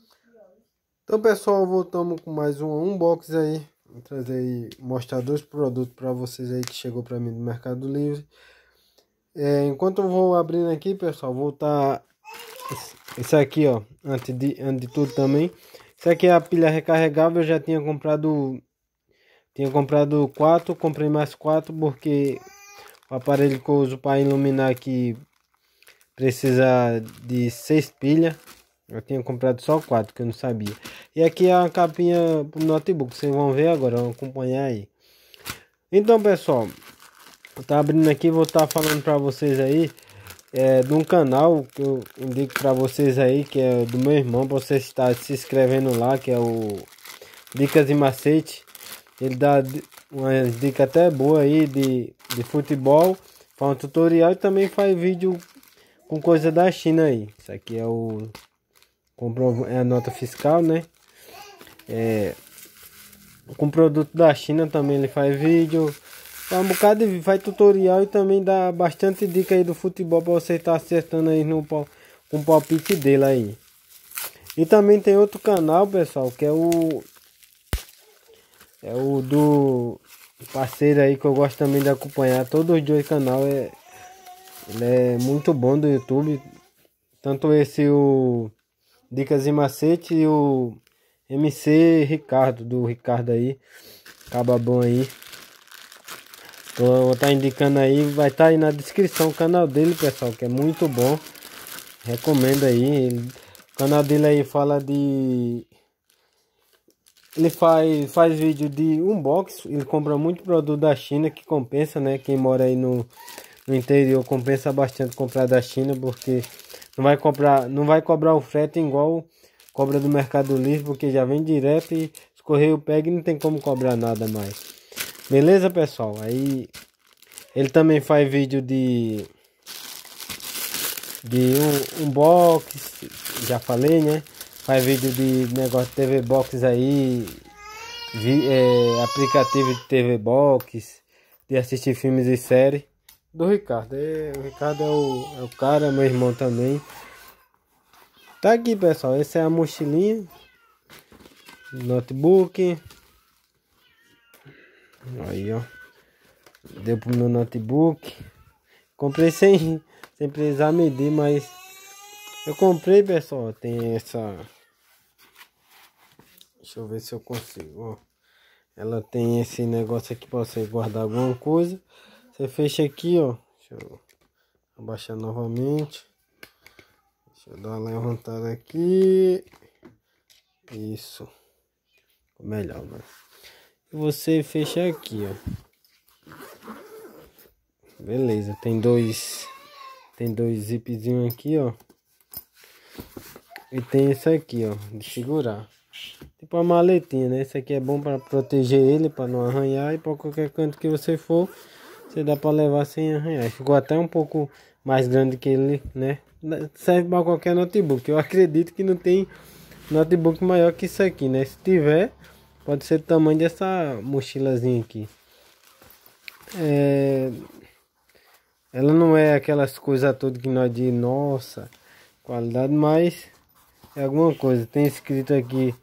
Então, pessoal, voltamos com mais um unboxing aí. Vou trazer aí, mostrar dois produtos para vocês aí que chegou para mim do Mercado Livre. Enquanto eu vou abrindo aqui, pessoal, vou estar esse aqui, ó, antes de tudo também. Isso aqui é a pilha recarregável. Eu já tinha comprado quatro, comprei mais quatro porque o aparelho que eu uso para iluminar aqui precisa de 6 pilhas. Eu tinha comprado só 4, que eu não sabia. E aqui é a capinha pro notebook. Vocês vão ver agora, vão acompanhar aí. Então, pessoal, eu tá abrindo aqui, vou estar falando para vocês aí de um canal que eu indico para vocês aí, que é do meu irmão, para você estar se inscrevendo lá, que é o Dicas e Macete. Ele dá umas dicas até boas aí de futebol, faz um tutorial e também faz vídeo com coisa da China aí. Isso aqui é é a nota fiscal, né? Com produto da China também ele faz vídeo, faz um bocado de faz tutorial e também dá bastante dica aí do futebol para você estar acertando aí com o palpite dele aí. E também tem outro canal, pessoal, que é o do parceiro aí que eu gosto também de acompanhar. Todos os dois canal ele é muito bom do YouTube. Tanto esse o Dicas e Macete e o MC Ricardo, do Ricardo aí. Acaba bom aí. Vou estar indicando aí, vai estar aí na descrição o canal dele, pessoal, que é muito bom. Recomendo aí. O canal dele aí fala de... Ele faz vídeo de unboxing. Ele compra muito produto da China, que compensa, né? Quem mora aí no interior compensa bastante comprar da China, porque não vai cobrar o frete igual cobra do Mercado Livre, porque já vem direto e os correios pegam e não tem como cobrar nada mais. Beleza, pessoal? Aí ele também faz vídeo de unboxing, já falei, né? Faz vídeo de negócio de TV Box aí, aplicativo de TV Box, de assistir filmes e séries. Do Ricardo. O Ricardo é o cara, meu irmão também. Tá aqui, pessoal. Essa é a mochilinha. Notebook. Aí, ó. Deu pro meu notebook. Comprei sem precisar medir, mas eu comprei, pessoal. Tem essa... Deixa eu ver se eu consigo, ó. Ela tem esse negócio aqui pra você guardar alguma coisa. Você fecha aqui, ó. Deixa eu abaixar novamente. Deixa eu dar uma levantada aqui. Isso. Ficou melhor, né? E você fecha aqui, ó. Beleza, tem dois zipzinhos aqui, ó. E tem esse aqui, ó, de segurar. Tipo uma maletinha, né? Esse aqui é bom para proteger ele, para não arranhar. E para qualquer canto que você for, você dá para levar sem arranhar. Ficou até um pouco mais grande que ele, né? Serve para qualquer notebook. Eu acredito que não tem notebook maior que isso aqui, né? Se tiver, pode ser do tamanho dessa mochilazinha aqui. Ela não é aquelas coisas todas que nós dizemos, nossa, qualidade, mas é alguma coisa. Tem escrito aqui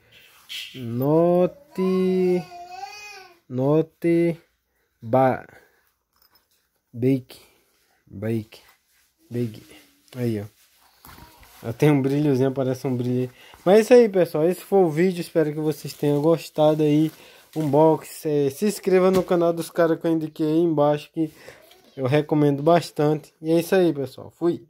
Bake. Aí, ó. Ela tem um brilhozinho, parece um brilho. Mas é isso aí, pessoal. Esse foi o vídeo. Espero que vocês tenham gostado aí. Unboxing. Se inscreva no canal dos caras que eu indiquei aí embaixo, que eu recomendo bastante. E é isso aí, pessoal. Fui.